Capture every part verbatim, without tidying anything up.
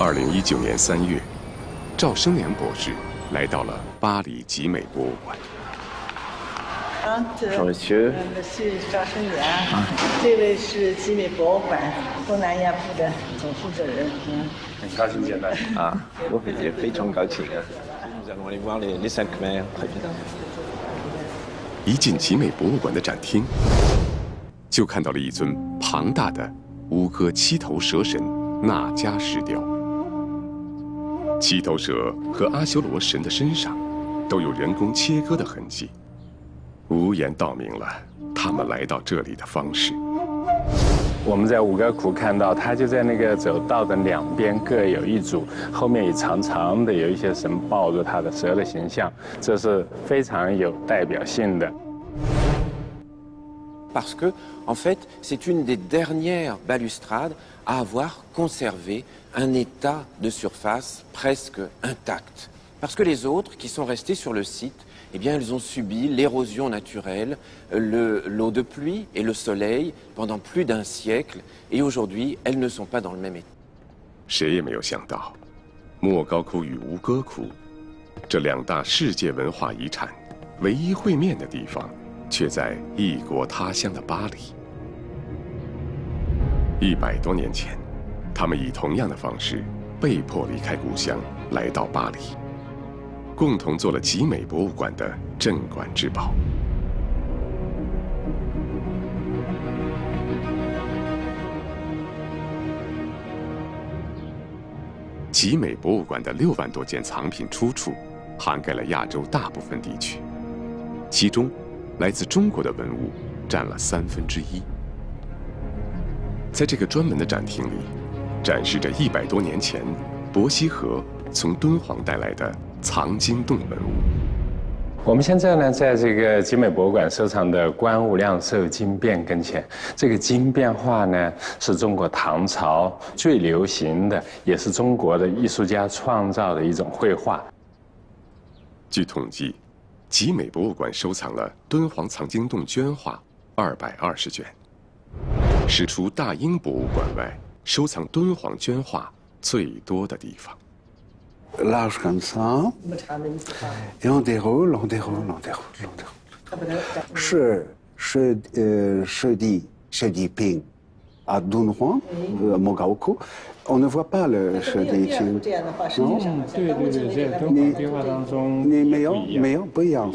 二零一九年三月，赵生良博士来到了巴黎集美博物馆。 Monsieur， 我是赵生良，这位是集美博物馆东南亚部的总负责人。嗯， 很高兴见到你啊，我也非常高兴啊。Nous allons aller voir les les cinq mers très vite。 一进集美博物馆的展厅，就看到了一尊庞大的吴哥七头蛇神纳迦石雕。七头蛇和阿修罗神的身上都有人工切割的痕迹，无言道明了他们来到这里的方式。 我们在吴哥窟看到，它就在那个走道的两边各有一组，后面也长长的有一些神抱着它的蛇的形象，这是非常有代表性的。 Parce que, en fait, c'est une des dernières balustrades à avoir conservé un état de surface presque intact. Parce que les autres qui sont restés sur le site, eh bien, elles ont subi l'érosion naturelle, le, l'eau de pluie et le soleil pendant plus d'un siècle, et aujourd'hui, elles ne sont pas dans le même état. 谁也没有想到，莫高窟与吴哥窟这两大世界文化遗产唯一会面的地方，却在异国他乡的巴黎。一百多年前，他们以同样的方式被迫离开故乡，来到巴黎。共同做了集美博物馆的镇馆之宝。集美博物馆的六万多件藏品出处，涵盖了亚洲大部分地区，其中来自中国的文物占了三分之一。在这个专门的展厅里，展示着一百多年前伯希和从敦煌带来的藏经洞文物。 我们现在呢，在这个集美博物馆收藏的观物亮寿经变跟前，这个经变画呢，是中国唐朝最流行的，也是中国的艺术家创造的一种绘画。 据统计，集美博物馆收藏了敦煌藏经洞绢画二百二十卷，是除大英博物馆外收藏敦煌绢画最多的地方。 Large comme ça, et on déroule, on déroule, on déroule, on déroule. 是是呃是地是地坪à Dunhuang, Mogao-Kou, on ne voit pas le 是地坪。 这样的话，实际上对对对，在敦煌壁画当中， 你没有没有不一样。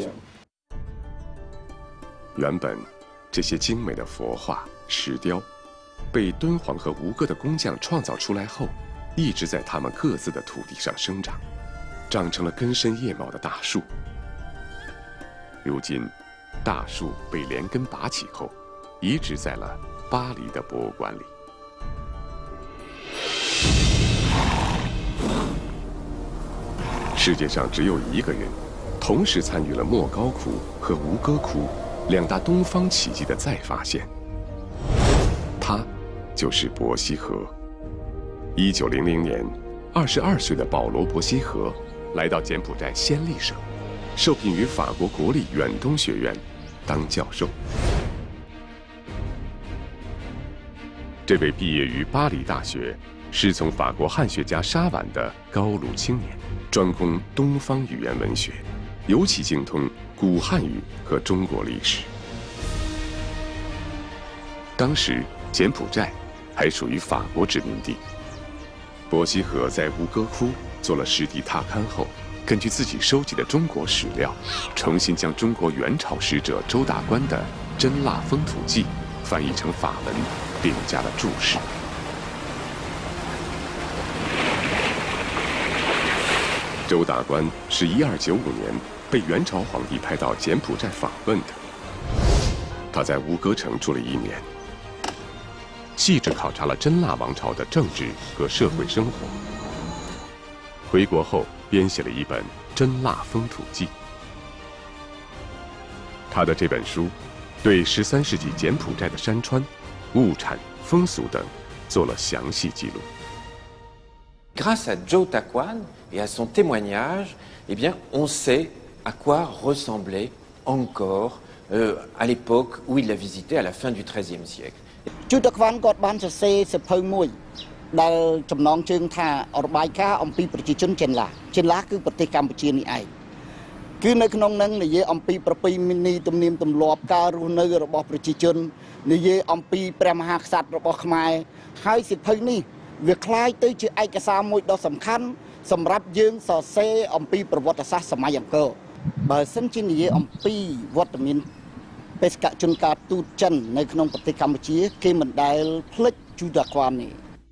原本，这些精美的佛画、石雕，被敦煌和吴哥的工匠创造出来后，一直在他们各自的土地上生长，长成了根深叶茂的大树。如今，大树被连根拔起后，移植在了巴黎的博物馆里。世界上只有一个人，同时参与了莫高窟和吴哥窟两大东方奇迹的再发现。他，就是伯希和。一九零零年，二十二岁的保罗·伯希和来到柬埔寨暹粒省，受聘于法国国立远东学院当教授。这位毕业于巴黎大学、师从法国汉学家沙婉的高卢青年，专攻东方语言文学，尤其精通古汉语和中国历史。当时，柬埔寨还属于法国殖民地。伯希和在吴哥窟做了实地踏勘后，根据自己收集的中国史料，重新将中国元朝使者周大观的《真腊风土记》翻译成法文，并加了注释。周大观是一二九五年被元朝皇帝派到柬埔寨访问的，他在吴哥城住了一年。细致考察了真腊王朝的政治和社会生活。回国后，编写了一本《真腊风土记》。他的这本书，对十三世纪柬埔寨的山川、物产、风俗等做了详细记录。 Grâce à Zhou Takuan et à son témoignage, eh bien, on sait à quoi ressemblait Angkor euh, à l'époque où il l'a visité à la fin du treizième siècle. ជួតតែខ្វាន់គាត់បានសរសេរសភៅមួយដែលចំណងជើងថារបាយការណ៍អំពីប្រជាជនចិនឡាចិនឡាគឺប្រទេសកម្ពុជានេះឯងគឺនៅក្នុងនឹងនិយាយអំពីប្រពៃណីទំនៀមទម្លាប់ការរស់នៅរបស់ប្រជាជននិយាយអំពីព្រះមហាក្សត្ររបស់ខ្មែរហើយសិភៅនេះវាคล้ายទៅជាឯកសារមួយដ៏សំខាន់សម្រាប់យើងសរសេរអំពីប្រវត្តិសាស្ត្រសម័យអង្គរបើសិនជានិយាយអំពីវត្តមានបេសកជនការទូតចិននៅក្នុងប្រទេសកម្ពុជាគេមិនដែលភ្លេច朱ដាគ្វាននេះ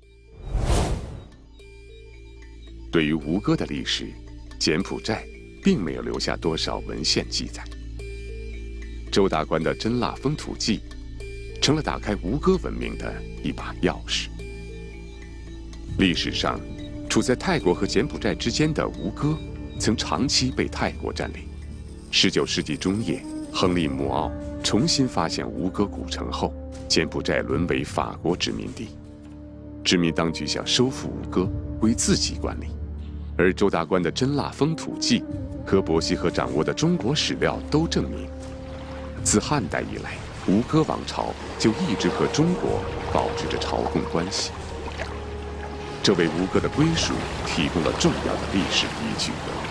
对于吴哥的历史，柬埔寨并没有留下多少文献记载。周大观的《真腊风土记》成了打开吴哥文明的一把钥匙。历史上，处在泰国和柬埔寨之间的吴哥，曾长期被泰国占领。十九世纪中叶，亨利·姆奥重新发现吴哥古城后，柬埔寨沦为法国殖民地。殖民当局想收复吴哥，归自己管理。 而周大观的《真腊风土记》和伯希和掌握的中国史料都证明，自汉代以来，吴哥王朝就一直和中国保持着朝贡关系。这为吴哥的归属提供了重要的历史依据。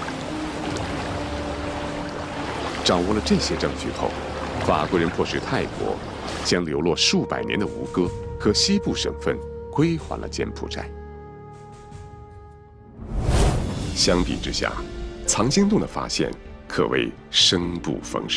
掌握了这些证据后，法国人迫使泰国将流落数百年的吴哥和西部省份归还了柬埔寨。 相比之下，藏经洞的发现可谓生不逢时。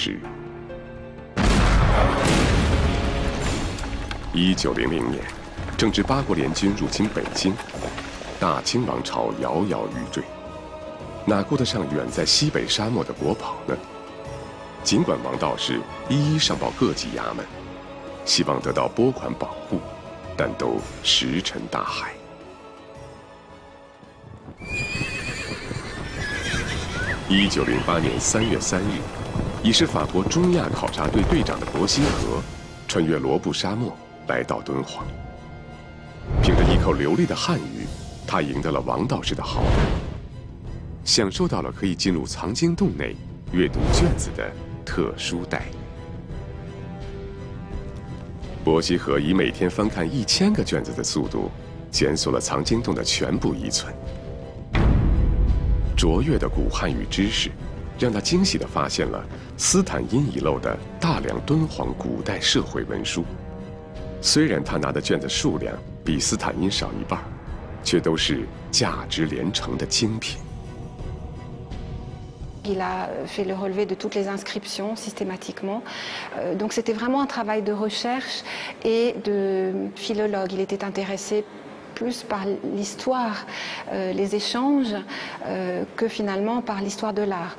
一九零零年，正值八国联军入侵北京，大清王朝摇摇欲坠，哪顾得上远在西北沙漠的国宝呢？尽管王道士一一上报各级衙门，希望得到拨款保护，但都石沉大海。 一九零八年三月三日，已是法国中亚考察队队长的伯希和，穿越罗布沙漠来到敦煌。凭着一口流利的汉语，他赢得了王道士的好感，享受到了可以进入藏经洞内阅读卷子的特殊待遇。伯希和以每天翻看一千个卷子的速度，检索了藏经洞的全部遗存。 卓越的古汉语知识，让他惊喜地发现了斯坦因遗漏的大量敦煌古代社会文书。虽然他拿的卷子数量比斯坦因少一半，却都是价值连城的精品。 Il a fait le relevé de toutes les inscriptions systématiquement. Euh, donc c'était vraiment un travail de recherche et de philologue. Il était intéressé plus par l'histoire, euh, les échanges, euh, que finalement par l'histoire de l'art.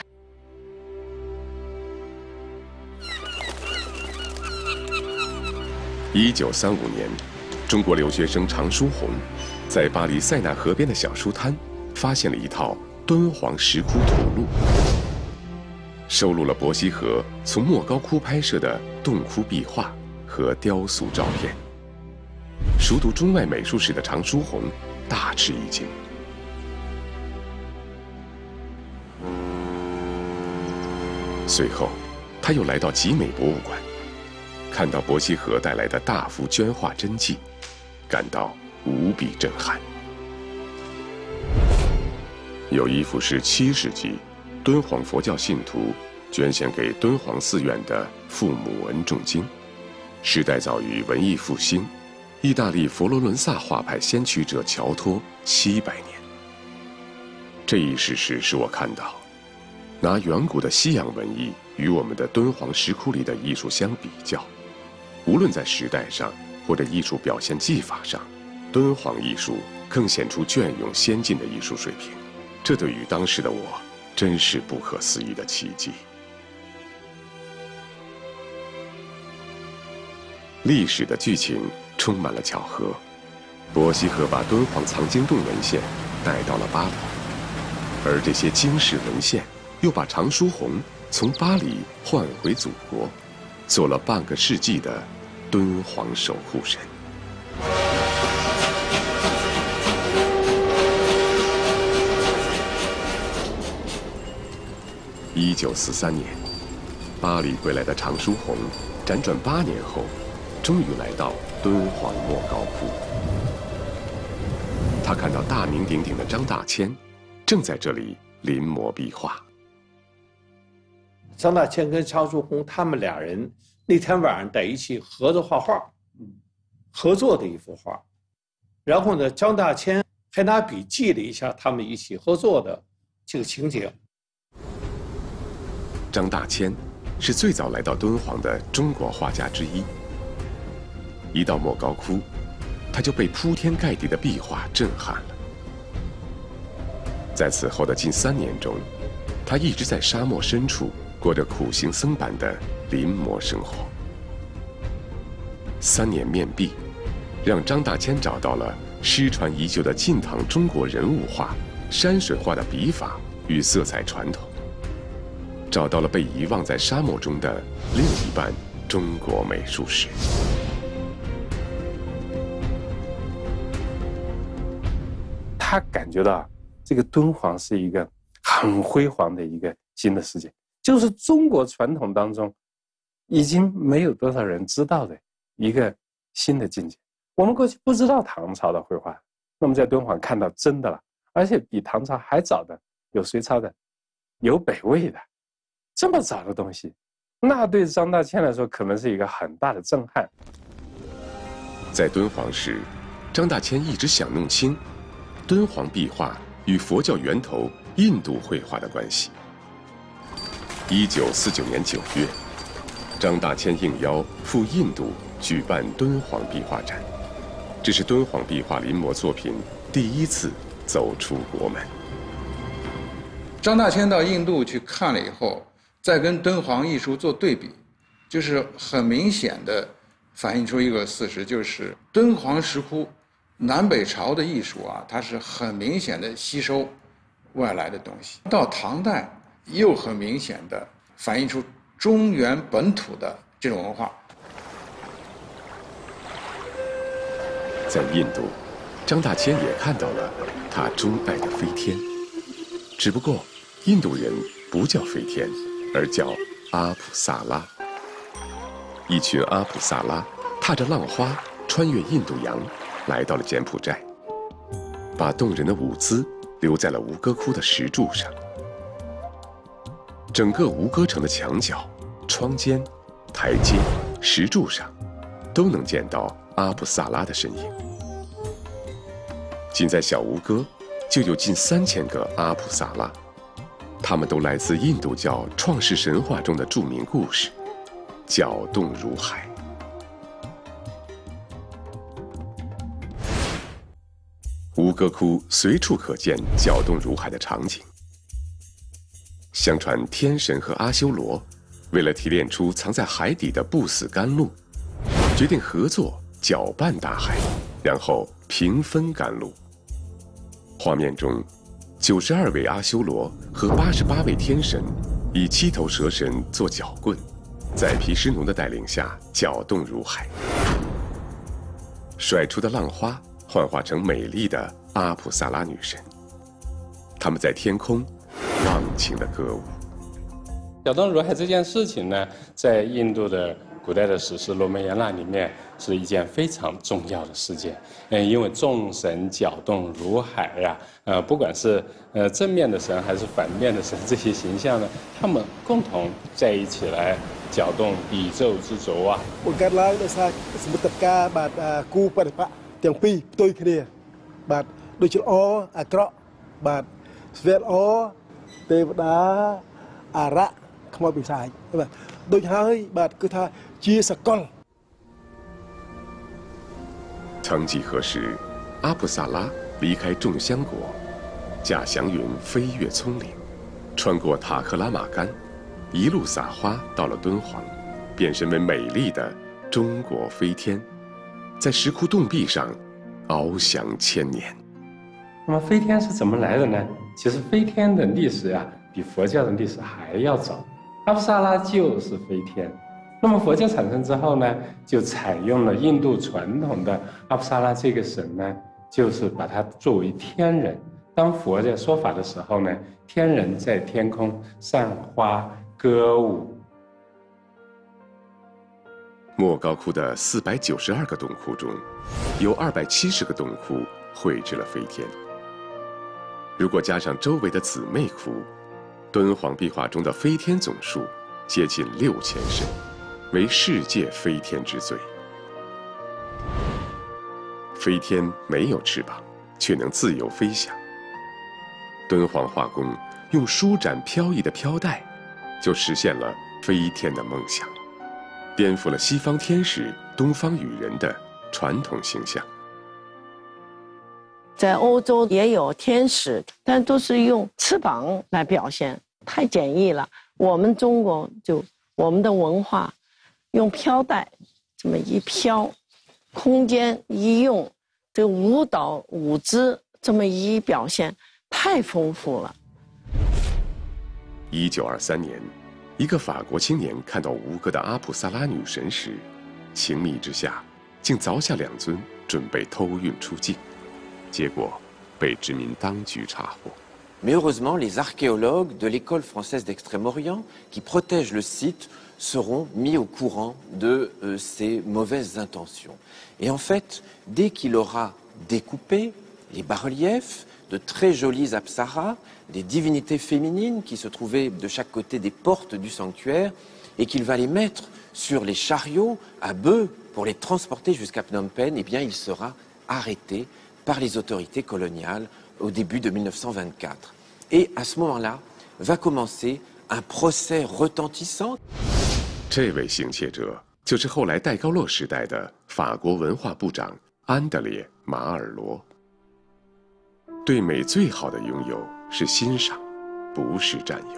一九三五年，中国留学生常书鸿在巴黎塞纳河边的小书摊发现了一套敦煌石窟图录，收录了伯希和从莫高窟拍摄的洞窟壁画和雕塑照片。熟读中外美术史的常书鸿大吃一惊。随后，他又来到集美博物馆。 看到伯希和带来的大幅绢画真迹，感到无比震撼。有一幅是七世纪敦煌佛教信徒捐献给敦煌寺院的父母恩重经，时代早于文艺复兴，意大利佛罗伦萨画派先驱者乔托七百年。这一事实使我看到，拿远古的西洋文艺与我们的敦煌石窟里的艺术相比较。 无论在时代上或者艺术表现技法上，敦煌艺术更显出隽永先进的艺术水平，这对于当时的我真是不可思议的奇迹。历史的剧情充满了巧合，伯希和把敦煌藏经洞文献带到了巴黎，而这些经世文献又把常书鸿从巴黎换回祖国，做了半个世纪的 敦煌守护神。一九四三年，巴黎归来的常书鸿，辗转八年后，终于来到敦煌莫高窟。 他看到大名鼎鼎的张大千正在这里临摹壁画。 张大千跟常书鸿他们俩人那天晚上在一起合作画画，合作的一幅画。然后呢，张大千还拿笔记了一下他们一起合作的这个情景。 张大千是最早来到敦煌的中国画家之一。一到莫高窟，他就被铺天盖地的壁画震撼了。在此后的近三年中，他一直在沙漠深处过着苦行僧般的临摹生活。三年面壁，让张大千找到了失传已久的晋唐中国人物画、山水画的笔法与色彩传统，找到了被遗忘在沙漠中的另一半中国美术史。 他感觉到这个敦煌是一个很辉煌的一个新的世界，就是中国传统当中已经没有多少人知道的一个新的境界。我们过去不知道唐朝的绘画，那么在敦煌看到真的了，而且比唐朝还早的，有隋朝的，有北魏的，这么早的东西，那对张大千来说可能是一个很大的震撼。 在敦煌时，张大千一直想弄清敦煌壁画与佛教源头印度绘画的关系。一九四九年九月，张大千应邀赴印度举办敦煌壁画展，这是敦煌壁画临摹作品第一次走出国门。 张大千到印度去看了以后，再跟敦煌艺术做对比，就是很明显的反映出一个事实，就是敦煌石窟南北朝的艺术啊，它是很明显的吸收外来的东西。到唐代又很明显的反映出中原本土的这种文化。 在印度，张大千也看到了他钟爱的飞天，只不过印度人不叫飞天，而叫阿普萨拉。一群阿普萨拉踏着浪花穿越印度洋，来到了柬埔寨，把动人的舞姿留在了吴哥窟的石柱上。整个吴哥城的墙角、窗间、台阶、石柱上，都能见到阿普萨拉的身影。仅在小吴哥，就有近三千个阿普萨拉，他们都来自印度教创世神话中的著名故事——搅动如海。吴哥窟随处可见搅动如海的场景。相传天神和阿修罗为了提炼出藏在海底的不死甘露，决定合作搅拌大海，然后平分甘露。画面中，九十二位阿修罗和八十八位天神以七头蛇神做搅棍，在毗湿奴的带领下搅动如海，甩出的浪花幻化成美丽的阿普萨拉女神，她们在天空忘情的歌舞。 搅动如海这件事情呢，在印度的古代的史诗《罗摩衍那》里面是一件非常重要的事件。嗯，因为众神搅动如海呀、啊，呃，不管是呃正面的神还是反面的神，这些形象呢，他们共同在一起来搅动宇宙之轴啊。 បង្កើតឡើងដោយសារសមិទ្ធការបាទគូបរិបៈទាំងពីរផ្ទុយគ្នាបាទដូចជាល្អអាក្រក់បាទស្វេតល្អទេវតាអារៈខ្មោចបិសាចបាទដូចហើយបាទគឺថាជាសកល。 曾几何时，阿普萨拉离开众香国，驾祥云飞越葱岭，穿过塔克拉玛干，一路撒花到了敦煌，变身为美丽的中国飞天，在石窟洞壁上翱翔千年。 那么飞天是怎么来的呢？其实飞天的历史啊，比佛教的历史还要早。阿普萨拉就是飞天。那么佛教产生之后呢，就采用了印度传统的阿普萨拉这个神呢，就是把它作为天人。当佛在说法的时候呢，天人在天空散花歌舞。 莫高窟的四百九十二个洞窟中，有二百七十个洞窟绘制了飞天。如果加上周围的姊妹窟，敦煌壁画中的飞天总数接近六千身，为世界飞天之最。飞天没有翅膀，却能自由飞翔。敦煌画工用舒展飘逸的飘带，就实现了飞天的梦想，颠覆了西方天使、东方羽人的传统形象。 在欧洲也有天使，但都是用翅膀来表现，太简易了。我们中国就我们的文化，用飘带这么一飘，空间一用，这个舞蹈舞姿这么一表现，太丰富了。 一九二三年，一个法国青年看到吴哥的阿普萨拉女神时，情迷之下，竟凿下两尊，准备偷运出境。结果被殖民当局查获。 Mais heureusement, les archéologues de l'école française d'Extrême-Orient qui protègent le site seront mis au courant de euh, ces mauvaises intentions. Et en fait, dès qu'il aura découpé les bas-reliefs de très jolies apsaras, des divinités féminines qui se trouvaient de chaque côté des portes du sanctuaire, et qu'il va les mettre sur les chariots à bœufs pour les transporter jusqu'à Phnom Penh, eh bien il sera arrêté par les autorités coloniales au début de mille neuf cent vingt-quatre. Et à ce moment-là, va commencer un procès retentissant. 这位行窃者就是后来戴高乐时代的法国文化部长安德烈·马尔罗。对美最好的拥有是欣赏，不是占有。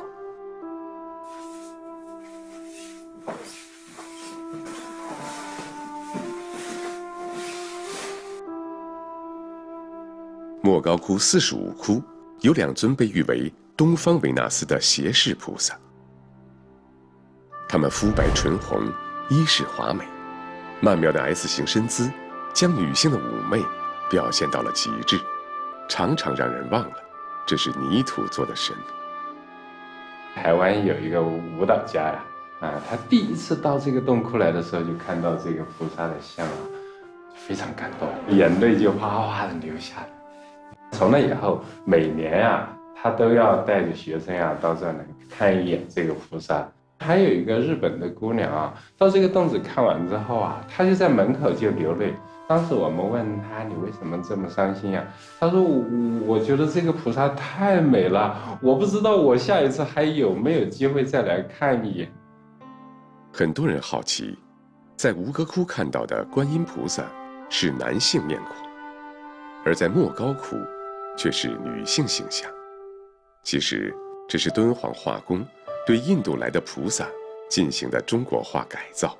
莫高窟四十五窟有两尊被誉为东方维纳斯的斜视菩萨，他们肤白唇红，衣饰华美，曼妙的 S 型身姿将女性的妩媚表现到了极致，常常让人忘了这是泥土做的神。 台湾有一个舞蹈家呀，啊，他第一次到这个洞窟来的时候，就看到这个菩萨的像啊，非常感动，眼泪就哗哗的流下来。从那以后，每年啊，他都要带着学生啊到这儿来看一眼这个菩萨。还有一个日本的姑娘啊，到这个洞子看完之后啊，她就在门口就流泪。当时我们问她：“你为什么这么伤心呀？”她说：“我我觉得这个菩萨太美了，我不知道我下一次还有没有机会再来看一眼。” 很多人好奇，在吴哥窟看到的观音菩萨是男性面孔，而在莫高窟却是女性形象。其实这是敦煌画工对印度来的菩萨进行的中国化改造。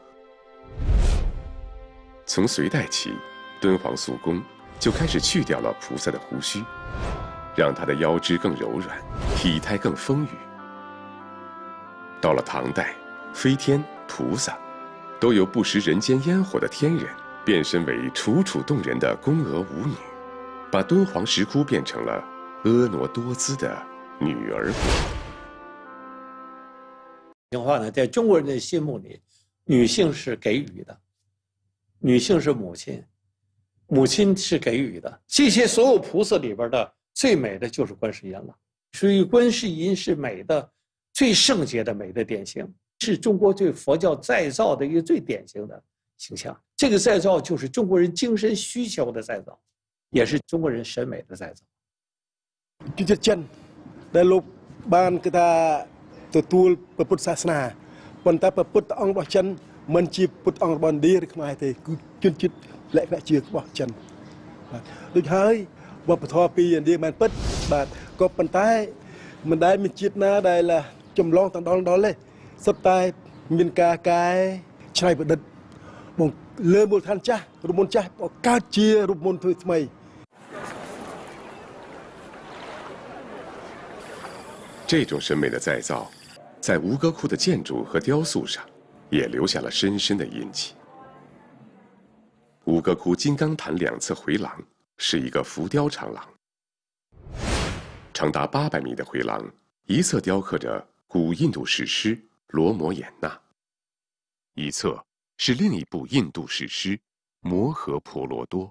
从隋代起，敦煌塑工就开始去掉了菩萨的胡须，让他的腰肢更柔软，体态更丰腴。到了唐代，飞天、菩萨都由不食人间烟火的天人变身为楚楚动人的宫娥舞女，把敦煌石窟变成了婀娜多姿的女儿国。 情话呢，在中国人的心目里，女性是给予的，女性是母亲，母亲是给予的。这些所有菩萨里边的最美的就是观世音了，所以观世音是美的最圣洁的美的典型，是中国对佛教再造的一个最典型的形象。这个再造就是中国人精神需求的再造，也是中国人审美的再造。 គឺចិត្តចិនដែលលោកបានគេថាទទួលពុទ្ធសាសនាប៉ុន្តែពុទ្ធអង្គរបស់ចិនមិនជាពុទ្ធអង្គរបស់ឥណ្ឌាឬខ្មែរទេគឺជនជាតិលក្ខណៈជារបស់ចិនបាទដូចហើយវប្បធម៌ពីឥណ្ឌាមិនពិតបាទក៏ប៉ុន្តែមិនដែលមានជាតិណាដែលចម្លងទៅដល់ដល់ទេសុទ្ធតែមានការកែច្នៃប្រឌិតមកលើមូលដ្ឋានចាស់រូបមន្តចាស់កើតជារូបមន្តថ្មី这种审美的再造，在吴哥窟的建筑和雕塑上，也留下了深深的印记。吴哥窟金刚坛两侧回廊是一个浮雕长廊，长达八百米的回廊，一侧雕刻着古印度史诗《罗摩衍那》，一侧是另一部印度史诗《摩诃婆罗多》。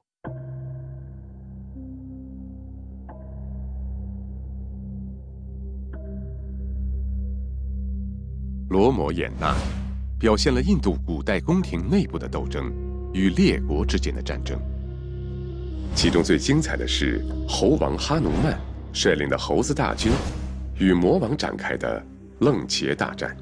罗摩衍那表现了印度古代宫廷内部的斗争与列国之间的战争。其中最精彩的是猴王哈努曼率领的猴子大军与魔王展开的楞伽大战。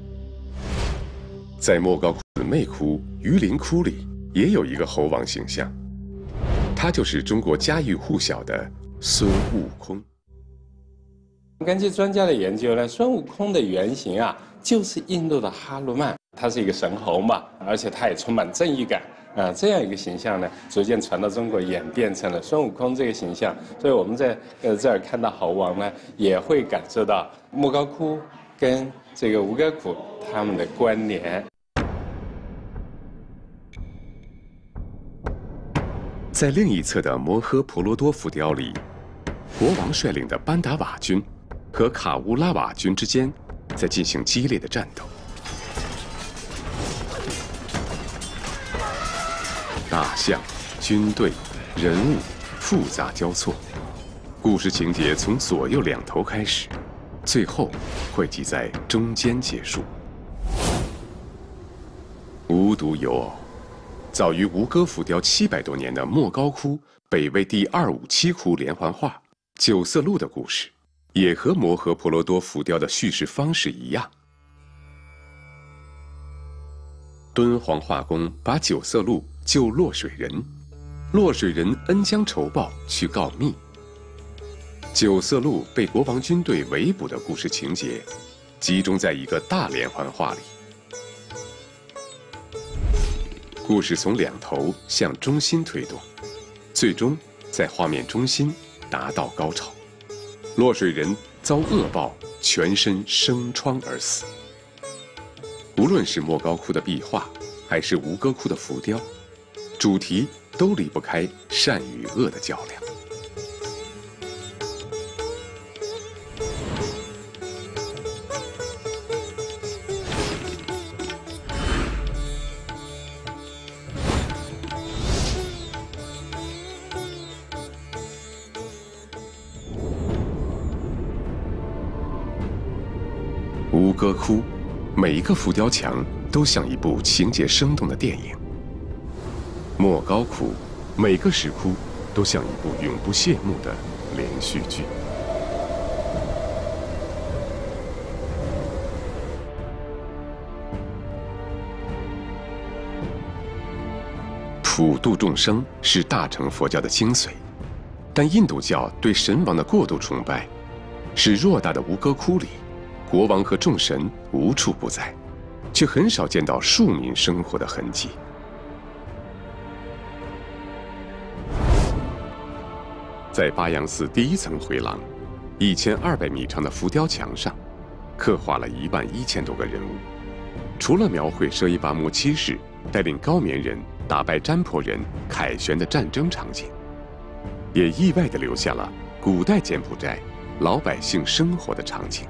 在莫高窟的魅窟、榆林窟里也有一个猴王形象，他就是中国家喻户晓的孙悟空。 根据专家的研究呢，孙悟空的原型啊，就是印度的哈努曼，他是一个神猴嘛，而且他也充满正义感啊、呃，这样一个形象呢，逐渐传到中国，演变成了孙悟空这个形象。所以我们在呃这儿看到猴王呢，也会感受到莫高窟跟这个吴哥窟他们的关联。 在另一侧的摩诃婆罗多浮雕里，国王率领的班达瓦军和卡乌拉瓦军之间在进行激烈的战斗。大象、军队、人物复杂交错，故事情节从左右两头开始，最后汇集在中间结束。无独有偶，早于吴哥浮雕七百多年的莫高窟北魏第二五七窟连环画《九色鹿》的故事，也和摩诃婆罗多浮雕的叙事方式一样。敦煌画工把九色鹿救落水人，落水人恩将仇报去告密，九色鹿被国王军队围捕的故事情节，集中在一个大连环画里。故事从两头向中心推动，最终在画面中心达到高潮。落水人遭恶报，全身生疮而死。无论是莫高窟的壁画，还是吴哥窟的浮雕，主题都离不开善与恶的较量。吴哥窟每一个浮雕墙都像一部情节生动的电影，莫高窟每个石窟都像一部永不谢幕的连续剧。普度众生是大乘佛教的精髓，但印度教对神王的过度崇拜，使偌大的吴哥窟里，国王和众神无处不在，却很少见到庶民生活的痕迹。在巴扬寺第一层回廊，一千二百米长的浮雕墙上，刻画了一万一千多个人物。除了描绘舍伊巴木七世带领高棉人打败占婆人凯旋的战争场景，也意外地留下了古代柬埔寨老百姓生活的场景。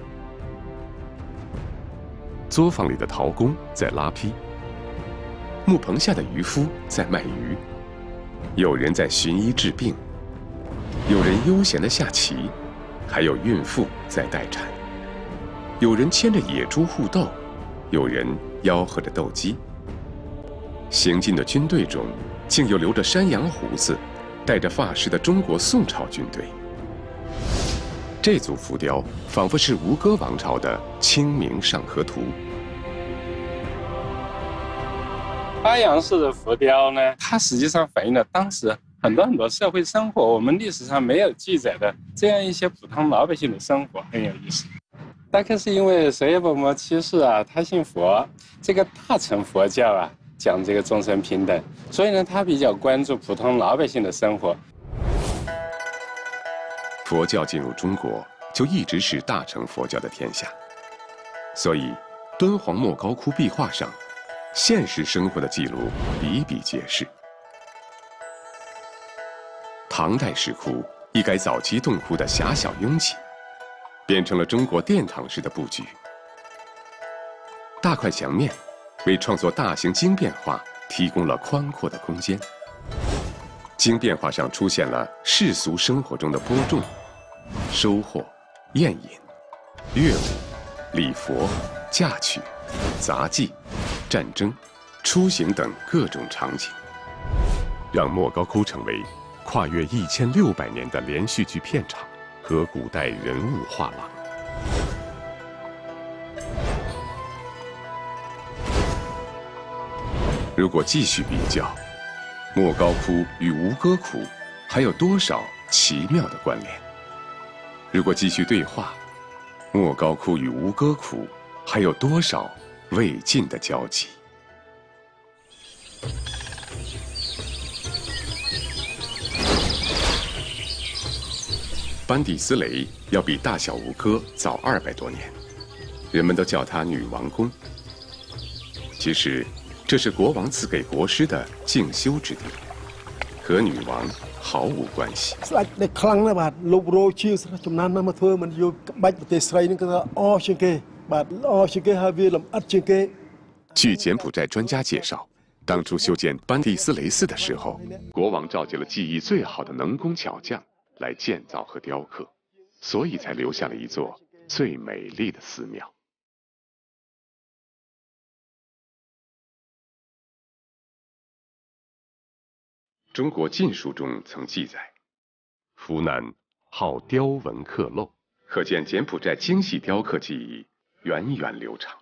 作坊里的陶工在拉坯，木棚下的渔夫在卖鱼，有人在寻医治病，有人悠闲地下棋，还有孕妇在待产，有人牵着野猪互斗，有人吆喝着斗鸡。行进的军队中，竟有留着山羊胡子、戴着发饰的中国宋朝军队。这组浮雕仿佛是吴哥王朝的《清明上河图》。 巴扬寺的浮雕呢，它实际上反映了当时很多很多社会生活，我们历史上没有记载的这样一些普通老百姓的生活，很有意思。大概是因为舍利弗摩七世啊，他信佛，这个大乘佛教啊讲这个众生平等，所以呢，他比较关注普通老百姓的生活。 佛教进入中国，就一直是大乘佛教的天下，所以敦煌莫高窟壁画上，现实生活的记录比比皆是。唐代石窟一改早期洞窟的狭小拥挤，变成了中国殿堂式的布局。大块墙面为创作大型经变画提供了宽阔的空间。经变画上出现了世俗生活中的播种、收获、宴饮、乐舞、礼佛、嫁娶、杂技、战争、出行等各种场景，让莫高窟成为跨越一千六百年的连续剧片场和古代人物画廊。如果继续比较，莫高窟与吴哥窟还有多少奇妙的关联？如果继续对话，莫高窟与吴哥窟还有多少未尽的交集？班底斯雷要比大小吴哥早二百多年，人们都叫它女王宫。其实，这是国王赐给国师的静修之地，和女王毫无关系。据柬埔寨专家介绍，当初修建班蒂斯雷寺的时候，国王召集了技艺最好的能工巧匠来建造和雕刻，所以才留下了一座最美丽的寺庙。中国晋书中曾记载，湖南好雕纹刻镂，可见柬埔寨精细雕刻技艺源远流长。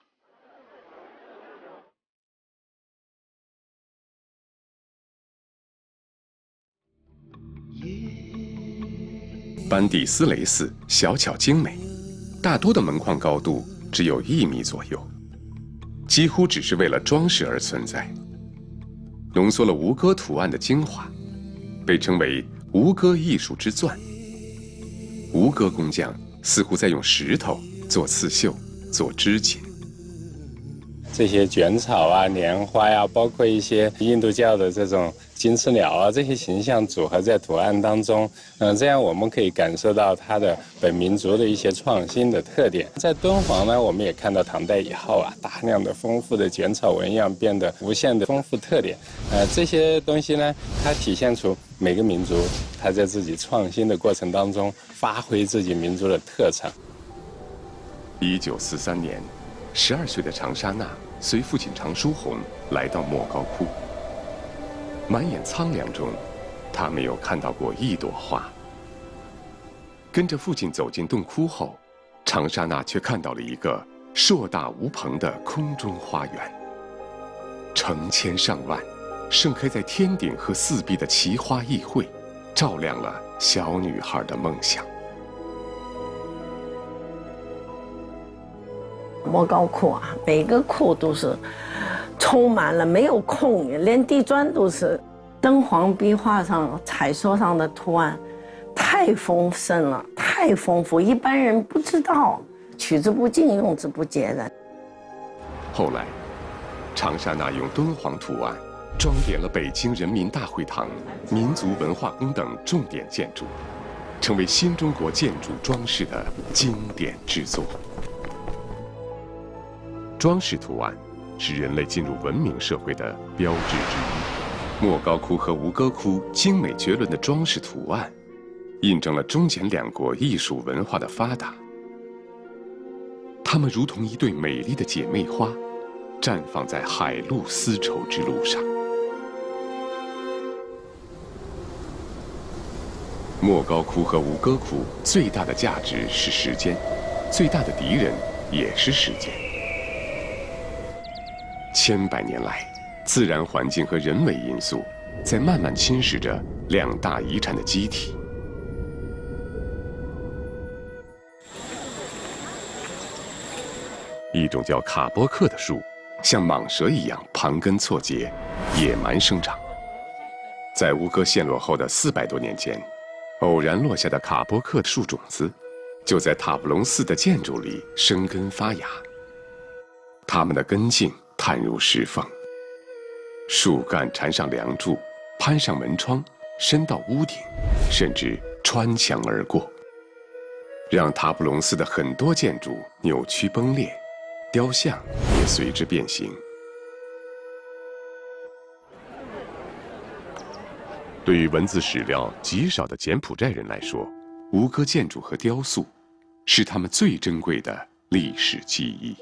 班底斯雷寺小巧精美，大多的门框高度只有一米左右，几乎只是为了装饰而存在，浓缩了吴哥图案的精华，被称为吴哥艺术之钻。吴哥工匠似乎在用石头做刺绣，做织锦。 这些卷草啊、莲花呀、啊，包括一些印度教的这种金翅鸟啊，这些形象组合在图案当中，嗯、呃，这样我们可以感受到它的本民族的一些创新的特点。在敦煌呢，我们也看到唐代以后啊，大量的丰富的卷草纹样变得无限的丰富特点。呃，这些东西呢，它体现出每个民族它在自己创新的过程当中发挥自己民族的特长。 一九四三年，十二岁的长沙娜随父亲常书鸿来到莫高窟，满眼苍凉中，他没有看到过一朵花。跟着父亲走进洞窟后，长沙娜却看到了一个硕大无朋的空中花园，成千上万盛开在天顶和四壁的奇花异卉，照亮了小女孩的梦想。 莫高窟啊，每个窟都是充满了，没有空，连地砖都是。敦煌壁画上、彩塑上的图案太丰盛了，太丰富，一般人不知道，取之不尽，用之不竭的。 后来，长沙娜用敦煌图案装点了北京人民大会堂、民族文化宫等重点建筑，成为新中国建筑装饰的经典之作。装饰图案是人类进入文明社会的标志之一。莫高窟和吴哥窟精美绝伦的装饰图案，印证了中柬两国艺术文化的发达。它们如同一对美丽的姐妹花，绽放在海陆丝绸之路上。莫高窟和吴哥窟最大的价值是时间，最大的敌人也是时间。千百年来，自然环境和人为因素在慢慢侵蚀着两大遗产的机体。一种叫卡波克的树，像蟒蛇一样盘根错节，野蛮生长。在吴哥陷落后的四百多年间，偶然落下的卡波克树种子，就在塔布隆寺的建筑里生根发芽。它们的根茎探入石缝，树干缠上梁柱，攀上门窗，伸到屋顶，甚至穿墙而过，让塔布隆寺的很多建筑扭曲崩裂，雕像也随之变形。 对于文字史料极少的柬埔寨人来说，吴哥建筑和雕塑是他们最珍贵的历史记忆。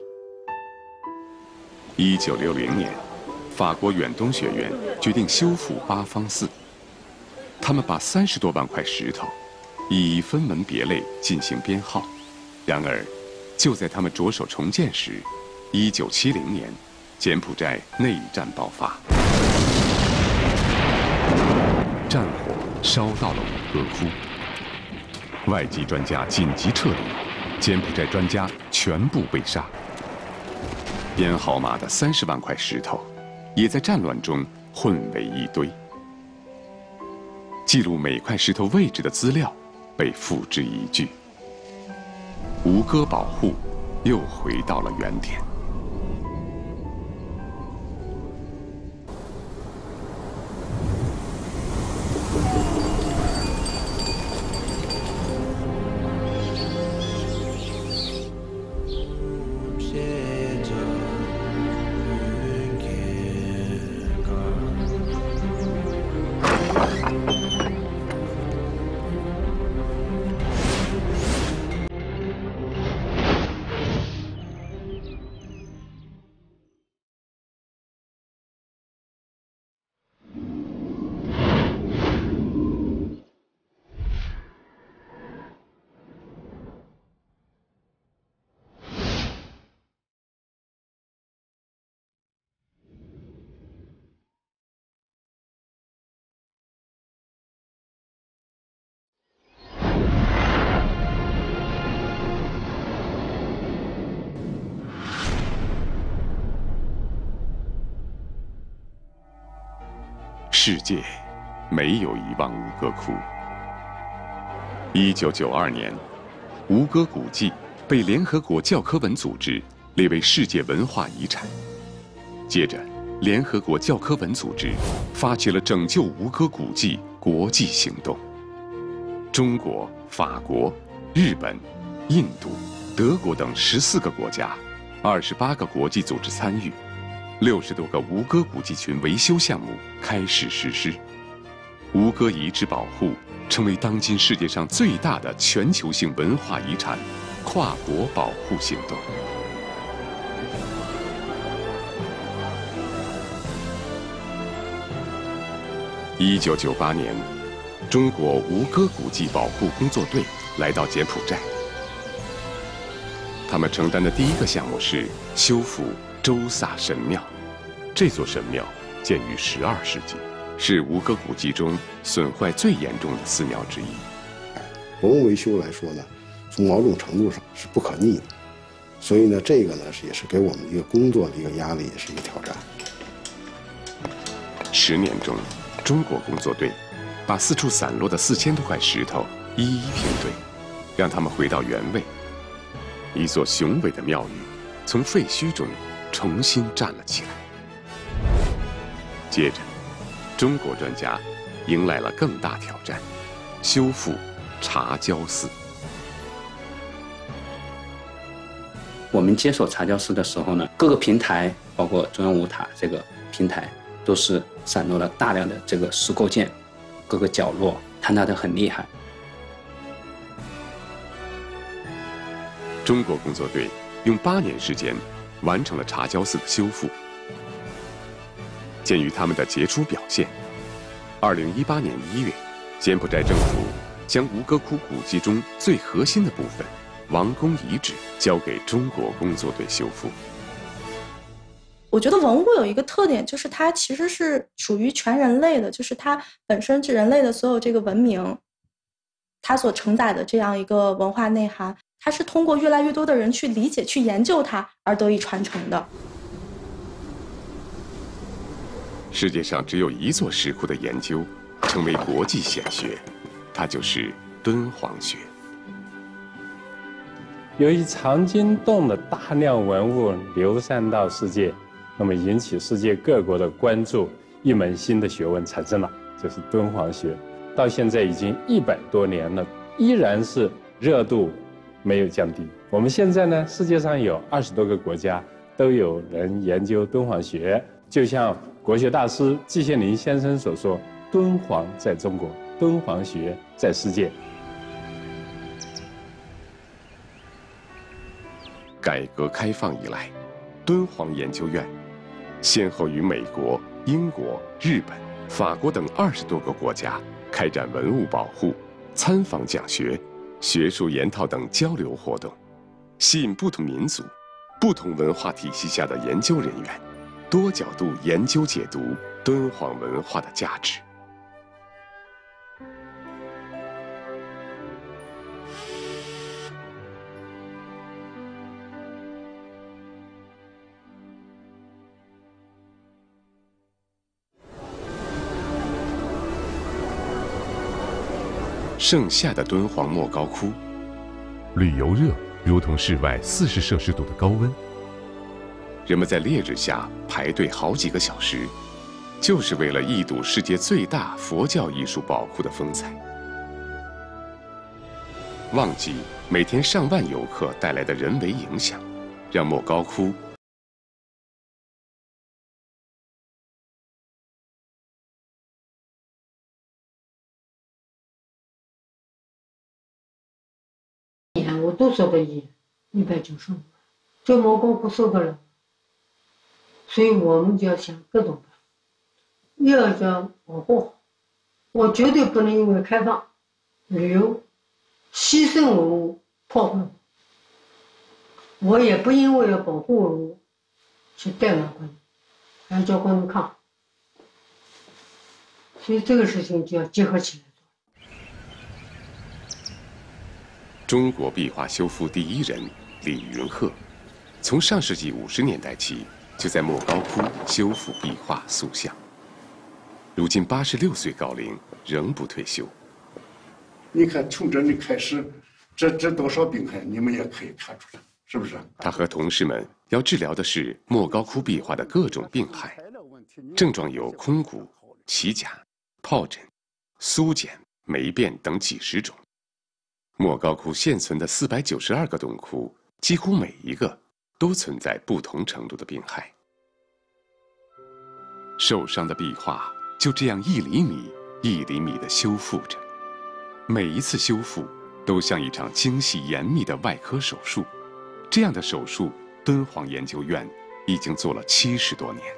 一九六零年，法国远东学院决定修复八方寺，他们把三十多万块石头一一分门别类进行编号。然而，就在他们着手重建时，一九七零年，柬埔寨内战爆发，战火烧到了吴哥窟。外籍专家紧急撤离，柬埔寨专家全部被杀。编号码的三十万块石头，也在战乱中混为一堆。记录每块石头位置的资料被付之一炬。吴哥保护又回到了原点。世界没有遗忘吴哥窟。一九九二年，吴哥古迹被联合国教科文组织列为世界文化遗产。接着，联合国教科文组织发起了拯救吴哥古迹国际行动。中国、法国、日本、印度、德国等十四个国家、二十八个国际组织参与。六十多个吴哥古迹群维修项目开始实施，吴哥遗址保护成为当今世界上最大的全球性文化遗产跨国保护行动。一九九八年，中国吴哥古迹保护工作队来到柬埔寨，他们承担的第一个项目是修复周萨神庙。这座神庙建于十二世纪，是吴哥古迹中损坏最严重的寺庙之一。 文物维修来说呢，从某种程度上是不可逆的，所以呢，这个呢是也是给我们一个工作的一个压力，也是一个挑战。 十年中，中国工作队把四处散落的四千多块石头一一拼对，让它们回到原位。一座雄伟的庙宇从废墟中重新站了起来。接着，中国专家迎来了更大挑战：修复茶礁寺。 我们接手茶礁寺的时候呢，各个平台，包括中央五塔这个平台，都是散落了大量的这个石构件，各个角落坍塌得很厉害。 中国工作队用八年时间完成了茶礁寺的修复。鉴于他们的杰出表现，二零一八年一月，柬埔寨政府将吴哥窟古迹中最核心的部分王宫遗址交给中国工作队修复。 我觉得文物有一个特点，就是它其实是属于全人类的，就是它本身是人类的所有这个文明，它所承载的这样一个文化内涵，它是通过越来越多的人去理解、去研究它而得以传承的。 世界上只有一座石窟的研究成为国际显学，它就是敦煌学。 由于藏经洞的大量文物流散到世界，那么引起世界各国的关注，一门新的学问产生了，就是敦煌学。到现在已经一百多年了，依然是热度没有降低。我们现在呢，世界上有二十多个国家都有人研究敦煌学，就像国学大师季羡林先生所说， 敦煌在中国，敦煌学在世界。 改革开放以来，敦煌研究院先后与美国、英国、日本、法国等二十多个国家开展文物保护、参访讲学、学术研讨等交流活动，吸引不同民族、不同文化体系下的研究人员，多角度研究解读敦煌文化的价值。盛夏的敦煌莫高窟，旅游热如同室外四十摄氏度的高温，人们在烈日下排队好几个小时，就是为了一睹世界最大佛教艺术宝库的风采。旺季每天上万游客带来的人为影响，让莫高窟我多少个亿？一百九十五，这莫高窟收不了，所以我们就要想各种办法，要叫保护好。我绝对不能因为开放旅游牺牲文物破坏，我也不因为要保护文物去怠慢观众，还要叫观众看好。所以这个事情就要结合起来。 中国壁画修复第一人李云鹤，从上世纪五十年代起就在莫高窟修复壁画塑像，如今八十六岁高龄仍不退休。 你看，从这里开始，这这多少病害，你们也可以看出来，是不是？ 他和同事们要治疗的是莫高窟壁画的各种病害，症状有空骨、起甲、疱疹、苏碱、霉变等几十种。莫高窟现存的四百九十二个洞窟，几乎每一个都存在不同程度的病害。受伤的壁画就这样一厘米一厘米地修复着，每一次修复都像一场精细严密的外科手术。这样的手术，敦煌研究院已经做了七十多年。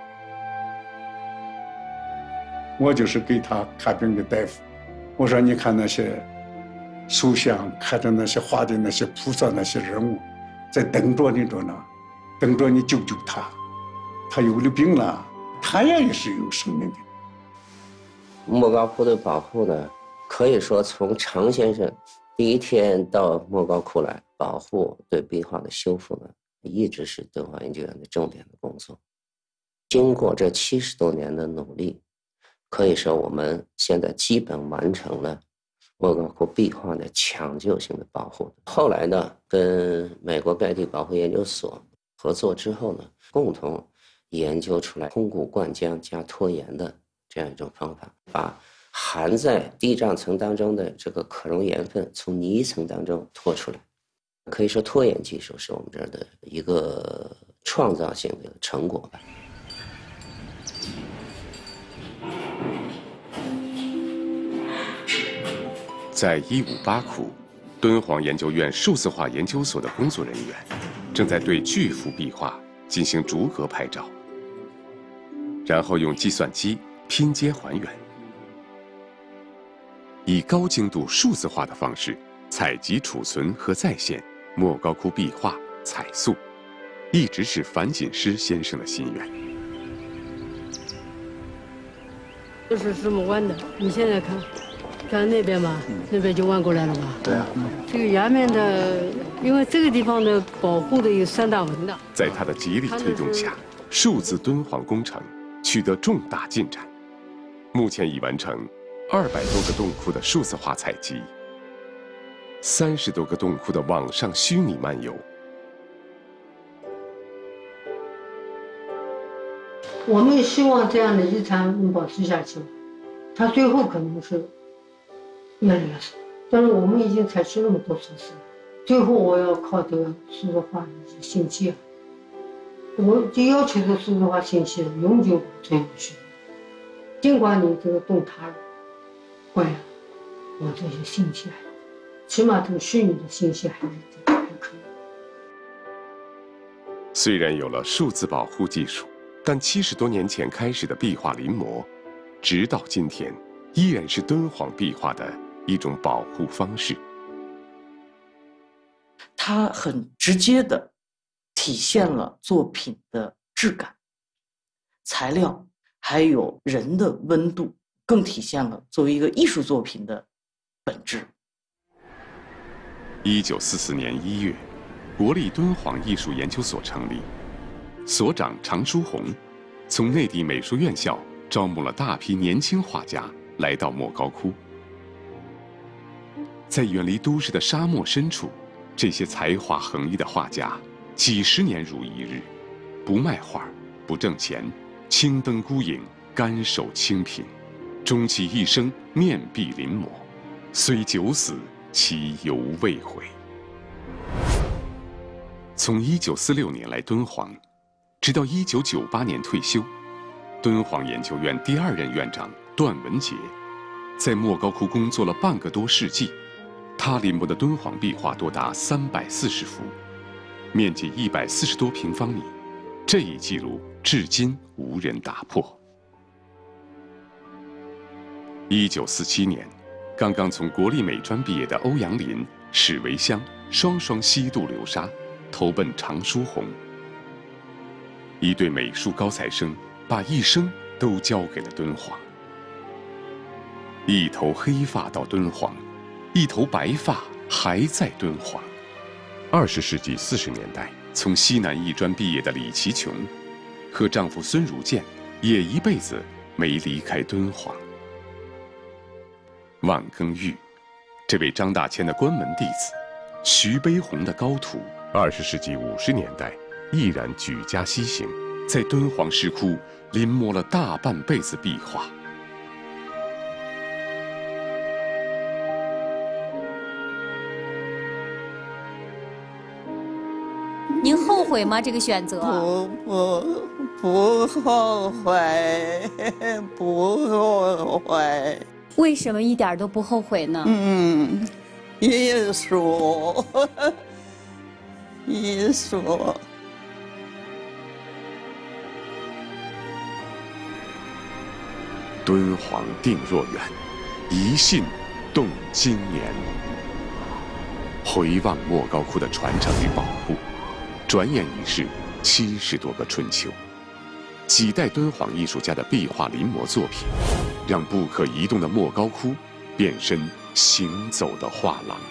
我就是给他看病的大夫，我说你看那些塑像，看着那些画的那些菩萨那些人物，在等着你着呢，等着你救救他。他有了病了，他也是有生命的。 莫高窟的保护呢，可以说从常先生第一天到莫高窟来保护对壁画的修复呢，一直是敦煌研究院的重点的工作。经过这七十多年的努力，可以说我们现在基本完成了莫高窟壁画的抢救性的保护。后来呢，跟美国盖蒂保护研究所合作之后呢，共同研究出来空骨灌浆加脱盐的这样一种方法，把含在地障层当中的这个可溶盐分从泥层当中脱出来。可以说脱盐技术是我们这儿的一个创造性的成果吧。 在一五八窟，敦煌研究院数字化研究所的工作人员正在对巨幅壁画进行逐格拍照，然后用计算机拼接还原，以高精度数字化的方式采集、储存和再现莫高窟壁画彩塑，一直是樊锦诗先生的心愿。 这是什么弯的？你现在看。看那边吧，那边就弯过来了吧？ 对啊。 这个崖面的，因为这个地方的保护的有三大纹的。 在他的极力推动下，数字敦煌工程取得重大进展，目前已完成二百多个洞窟的数字化采集，三十多个洞窟的网上虚拟漫游。 我们也希望这样的遗产能保持下去，它最后可能是越来越少，但是我们已经采取那么多措施，最后我要靠这个数字化以及信息啊，我就要求这数字化信息永久保存下去。 尽管你这个动它了，乖了，我这些信息还，起码这个虚拟的信息还是还可以。 虽然有了数字保护技术，但七十多年前开始的壁画临摹，直到今天依然是敦煌壁画的一种保护方式。 它很直接地体现了作品的质感、材料，还有人的温度，更体现了作为一个艺术作品的本质。 一九四四年一月，国立敦煌艺术研究所成立，所长常书鸿从内地美术院校招募了大批年轻画家来到莫高窟。在远离都市的沙漠深处，这些才华横溢的画家几十年如一日，不卖画，不挣钱，青灯孤影，甘守清贫，终其一生面壁临摹，虽九死，其犹未悔。从一九四六年来敦煌，直到一九九八年退休，敦煌研究院第二任院长段文杰，在莫高窟工作了半个多世纪。他临摹的敦煌壁画多达三百四十幅，面积一百四十多平方米，这一记录至今无人打破。一九四七年，刚刚从国立美专毕业的欧阳林、史维香双双西渡流沙，投奔常书鸿。一对美术高材生把一生都交给了敦煌。一头黑发到敦煌，一头白发还在敦煌。二十世纪四十年代，从西南艺专毕业的李其琼，和丈夫孙如渐也一辈子没离开敦煌。万庚玉，这位张大千的关门弟子，徐悲鸿的高徒，二十世纪五十年代毅然举家西行，在敦煌石窟临摹了大半辈子壁画。 您后悔吗？这个选择？ 不不不后悔，不后悔。 为什么一点都不后悔呢？ 嗯，艺术，艺术。 敦煌定若远，一信动今年。回望莫高窟的传承与保护，转眼已是七十多个春秋。几代敦煌艺术家的壁画临摹作品，让不可移动的莫高窟变身行走的画廊。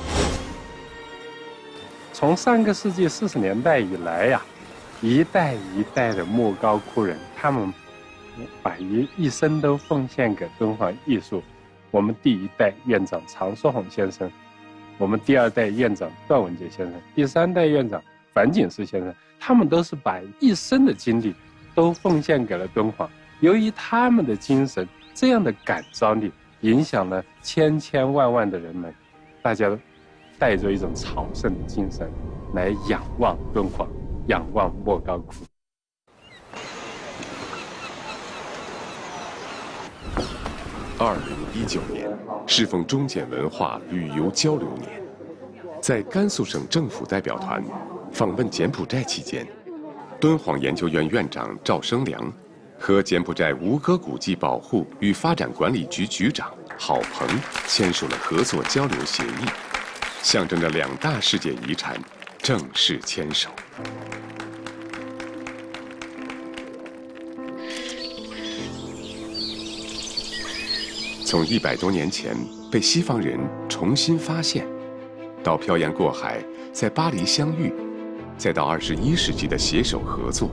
从上个世纪四十年代以来呀、啊，一代一代的莫高窟人，他们把一一生都奉献给敦煌艺术。我们第一代院长常书鸿先生，我们第二代院长段文杰先生，第三代院长樊锦诗先生，他们都是把一生的精力都奉献给了敦煌。由于他们的精神这样的感召力，影响了千千万万的人们，大家带着一种朝圣的精神来仰望敦煌，仰望莫高窟。 二零一九年适逢中柬文化旅游交流年，在甘肃省政府代表团访问柬埔寨期间，敦煌研究院院长赵生良和柬埔寨吴哥古迹保护与发展管理局局长郝鹏签署了合作交流协议，象征着两大世界遗产正式牵手。从一百多年前被西方人重新发现，到漂洋过海在巴黎相遇，再到二十一世纪的携手合作，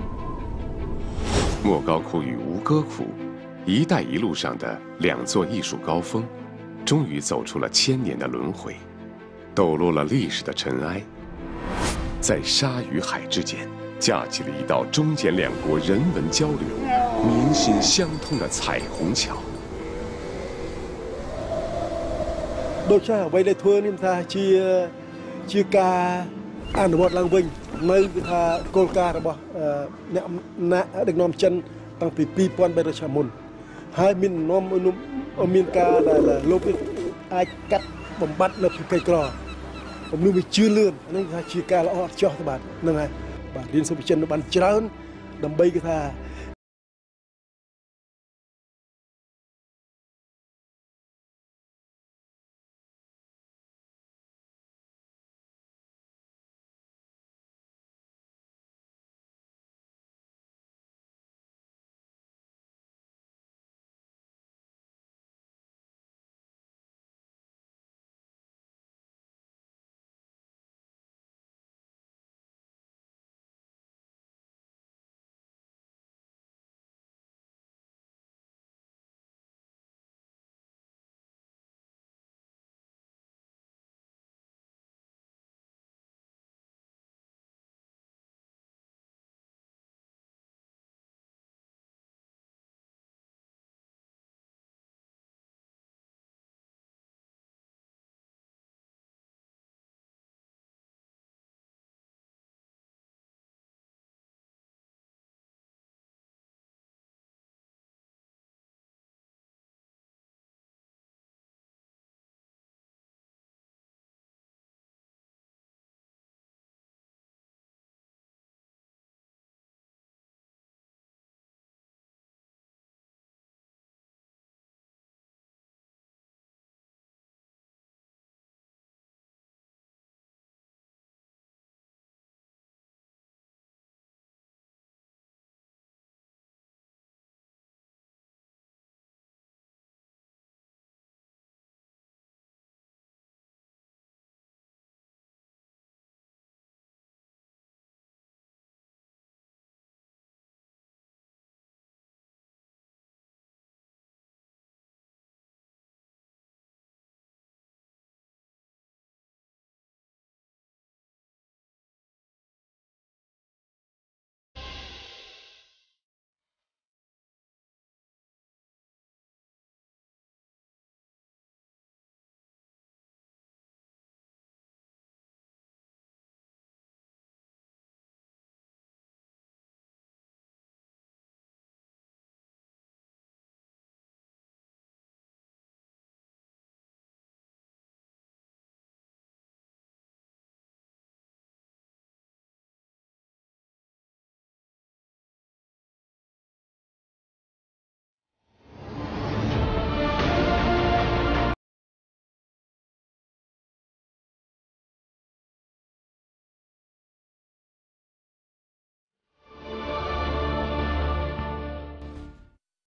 莫高窟与吴哥窟，一带一路上的两座艺术高峰，终于走出了千年的轮回，抖落了历史的尘埃，在沙与海之间架起了一道中柬两国人文交流、民心相通的彩虹桥。 ដូចជាអ្វីដែលធ្វើនេះថាជាជាការអនុវត្តឡើងវិញនៅគឺថាគោលការណ៍របស់អ្នកដឹកនាំចិនតាំងពីពីរពាន់បីរយឆ្នាំមុនហើយមាននាំមានការដែលលោកអាចកាត់បំបត្តិនៅពីក្រผมนึกว่าชื่อเลื่อนนั่นคือชีการละออดจ่อตบาดนั่นไงบาดเรียนสมุทรเจนบันเจริญดำใบก็ท่า